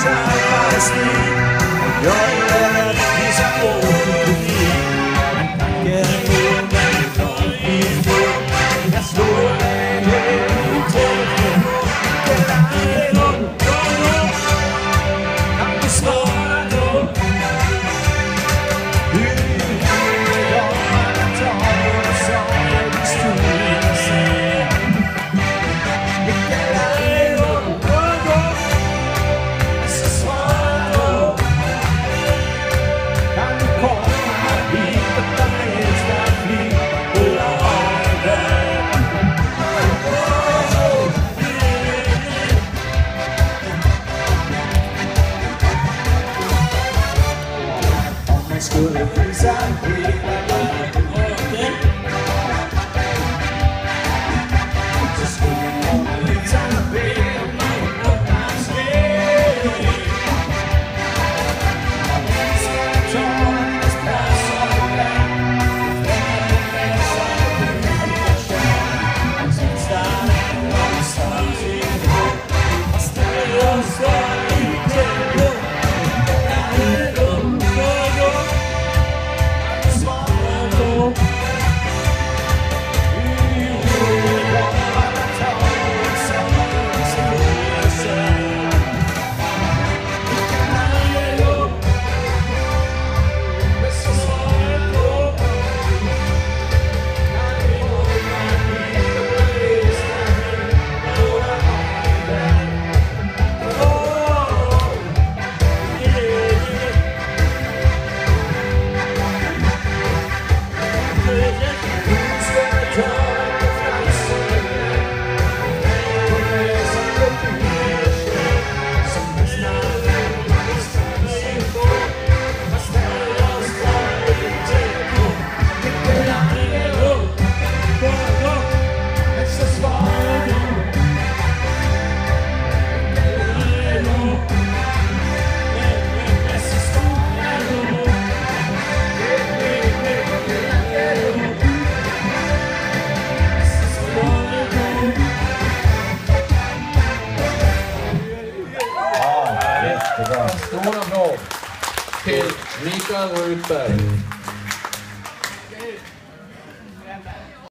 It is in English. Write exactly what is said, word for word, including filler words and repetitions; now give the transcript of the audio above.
inside my sleep. Your breath is open to me, and I can't move and don't feel good. That's the way you take me. Get out of go, go, go. I'm the smart I know. You don't want to talk, it's always true. Get out of go, go, go. It's a smart I know. And you call my beat, but the hands that bleed will all there. Almost good as I'm breathing. Just going on the leaves on the bed of my up my skin. It's got torn, it's past all the back. It's got the mess of the shine. It's starting on the stars in the book. I stay on the story, take a look. Stora applåd till Mikael Rutberg.